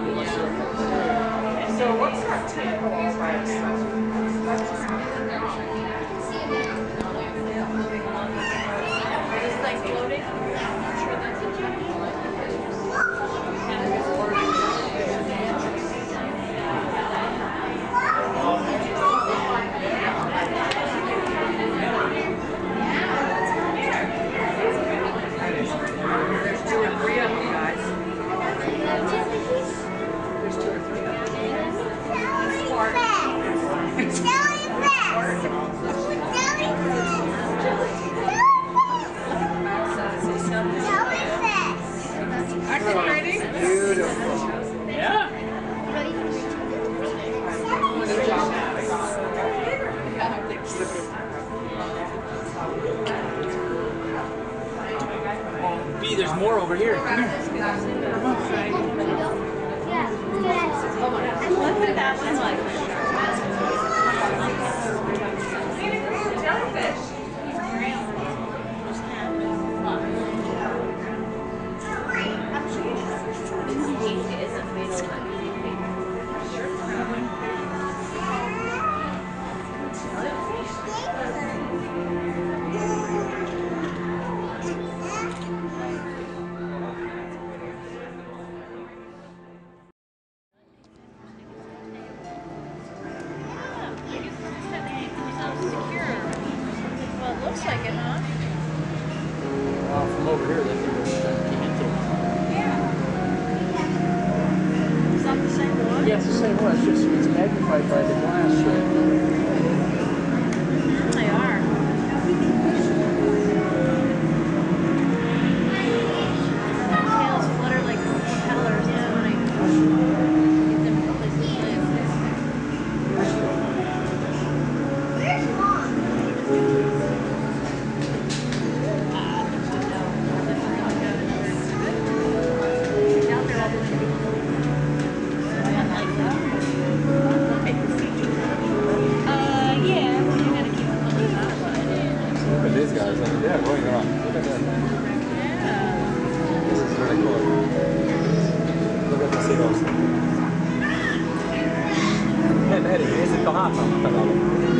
So what's that table all by itself? Is like floating? I'm sure that's a There's 2 or 3 of them, guys. There's 2 or 3 of them. Aren't they pretty? Beautiful. Yeah. B, there's more over here. What's that one like? Jellyfish. Looks like it, huh? From over here, they think it's Yeah. Is that the same one? yeah, it's the same one. It's just it's magnified by the glass. They are. Tails flutter like propellers, yeah, when I get them places to live. Where's Mom? These guys, like, they're going around. Look at that. This is really cool. Look at the seagulls. Eddie, ese es el tomate.